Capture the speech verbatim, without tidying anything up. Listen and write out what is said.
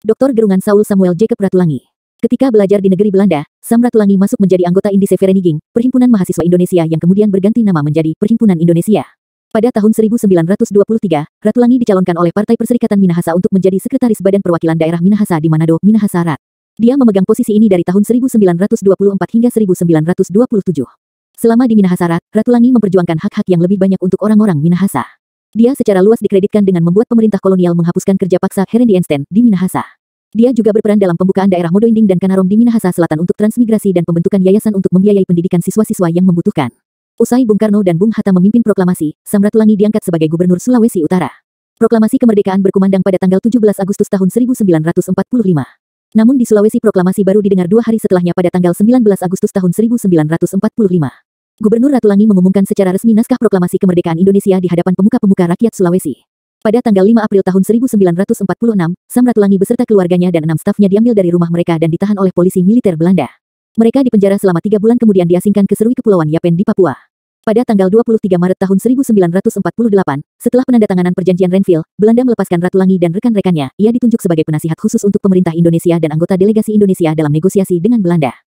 doktor Gerungan Saul Samuel Jacob Ratulangi. Ketika belajar di negeri Belanda, Sam Ratulangi masuk menjadi anggota Indische Vereniging, Perhimpunan Mahasiswa Indonesia yang kemudian berganti nama menjadi Perhimpunan Indonesia. Pada tahun seribu sembilan ratus dua puluh tiga, Ratulangi dicalonkan oleh Partai Perserikatan Minahasa untuk menjadi Sekretaris Badan Perwakilan Daerah Minahasa di Manado, Minahasa Rat. Dia memegang posisi ini dari tahun seribu sembilan ratus dua puluh empat hingga seribu sembilan ratus dua puluh tujuh. Selama di Minahasa Rat, Ratulangi memperjuangkan hak-hak yang lebih banyak untuk orang-orang Minahasa. Dia secara luas dikreditkan dengan membuat pemerintah kolonial menghapuskan kerja paksa Herendiensten di Minahasa. Dia juga berperan dalam pembukaan daerah Modoinding dan Kanarom di Minahasa Selatan untuk transmigrasi dan pembentukan yayasan untuk membiayai pendidikan siswa-siswa yang membutuhkan. Usai Bung Karno dan Bung Hatta memimpin proklamasi, Sam Ratulangi diangkat sebagai Gubernur Sulawesi Utara. Proklamasi kemerdekaan berkumandang pada tanggal tujuh belas Agustus tahun seribu sembilan ratus empat puluh lima. Namun di Sulawesi proklamasi baru didengar dua hari setelahnya pada tanggal sembilan belas Agustus tahun seribu sembilan ratus empat puluh lima. Gubernur Ratulangi mengumumkan secara resmi naskah proklamasi kemerdekaan Indonesia di hadapan pemuka-pemuka rakyat Sulawesi. Pada tanggal lima April tahun seribu sembilan ratus empat puluh enam, Sam Ratulangi beserta keluarganya dan enam stafnya diambil dari rumah mereka dan ditahan oleh polisi militer Belanda. Mereka dipenjara selama tiga bulan kemudian diasingkan ke Serui Kepulauan Yapen di Papua. Pada tanggal dua puluh tiga Maret tahun seribu sembilan ratus empat puluh delapan, setelah penandatanganan perjanjian Renville, Belanda melepaskan Ratulangi dan rekan-rekannya. Ia ditunjuk sebagai penasihat khusus untuk pemerintah Indonesia dan anggota delegasi Indonesia dalam negosiasi dengan Belanda.